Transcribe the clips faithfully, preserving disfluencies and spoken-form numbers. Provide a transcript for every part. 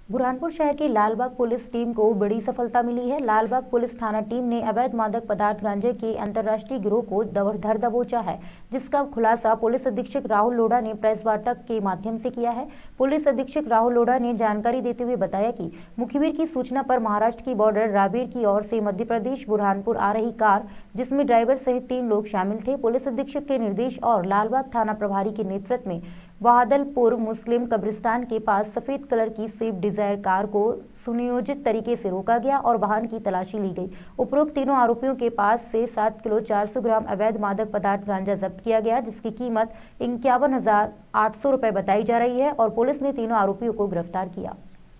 बुरहानपुर शहर की Lalbagh police team को बड़ी सफलता मिली है। लालबाग पुलिस थाना टीम ने अवैध मादक पदार्थ गांजे के अंतर्राष्ट्रीय गिरोह को धर दबोचा है, जिसका खुलासा पुलिस अधीक्षक राहुल लोढ़ा ने प्रेस वार्ता के माध्यम से किया है। पुलिस अधीक्षक राहुल लोढ़ा ने जानकारी देते हुए बताया कि मुखबिर की सूचना पर महाराष्ट्र की बॉर्डर राबीर की ओर से मध्य प्रदेश बुरहानपुर आ रही कार, जिसमें ड्राइवर सहित तीन लोग शामिल थे, पुलिस अधीक्षक के निर्देश और लालबाग थाना प्रभारी के नेतृत्व में बहादलपुर मुस्लिम कब्रिस्तान के पास सफेद कलर की स्विफ्ट डिजायर कार को सुनियोजित तरीके से रोका गया और वाहन की तलाशी ली गई। उपरोक्त तीनों आरोपियों के पास से सात किलो चार सौ ग्राम अवैध मादक पदार्थ गांजा जब्त किया गया, जिसकी कीमत इक्यावन हजार आठ सौ रुपए बताई जा रही है और पुलिस ने तीनों आरोपियों को गिरफ्तार किया।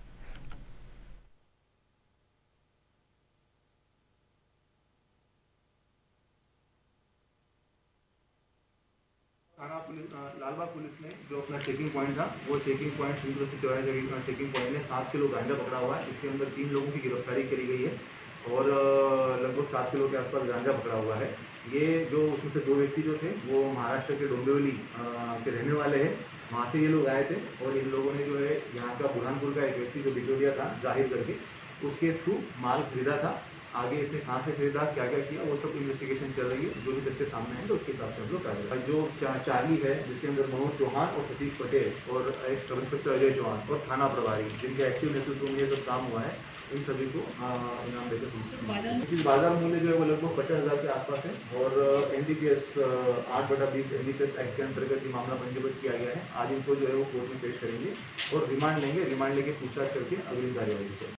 थाना पुलिस लालबाग पुलिस ने जो अपना चेकिंग पॉइंट था, वो चेकिंग पॉइंट तीन से चौराहे जगह चेकिंग पॉइंट में सात किलो गांजा पकड़ा हुआ है। इसके अंदर तीन लोगों की गिरफ्तारी करी गई है और लगभग सात किलो के आसपास गांजा पकड़ा हुआ है। ये जो उसमें से दो व्यक्ति जो थे वो महाराष्ट्र के डोंबिवली के रहने वाले हैं। वहाँ से ये लोग आए थे और इन लोगों ने जो है यहाँ का बुरहानपुर का एक व्यक्ति जो बिचौलिया था जाहिर करके उसके थ्रू माल खरीदा था। आगे इसने कहाँ से खरीदा, क्या क्या किया, वो सब इन्वेस्टिगेशन चल रही है। जो भी तथ्य सामने है तो उसके हिसाब से हम लोग कार्रवाई। जो चा, चार्ली है, जिसके अंदर मनोज चौहान और सतीश पटेल और एक सब इंस्पेक्टर अजय चौहान और थाना प्रभारी, जिनके एक्टिव नेतृत्व में ये सब काम हुआ है, इन सभी को इनाम देकर बाजार मूल्य जो है वो लगभग पचास हजार के आसपास है और एनडीपीएस आठ बटा बीस एनडीपीएस एक्ट के अंतर्गत ये मामला पंजीबद्ध किया गया है। आज इनको जो है वो कोर्ट में पेश करेंगे और रिमांड लेंगे। रिमांड लेके पूछताछ करके अगली कार्यवाही